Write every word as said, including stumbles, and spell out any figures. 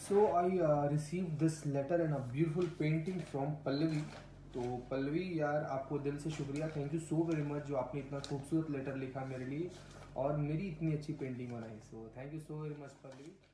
So I uh, received this letter and a beautiful painting from Pallavi. तो पल्लवी यार, आपको दिल से शुक्रिया, thank you so very much जो आपने इतना खूबसूरत लेटर लिखा मेरे लिए और मेरी इतनी अच्छी पेंटिंग बनाई। So thank you so very much Pallavi.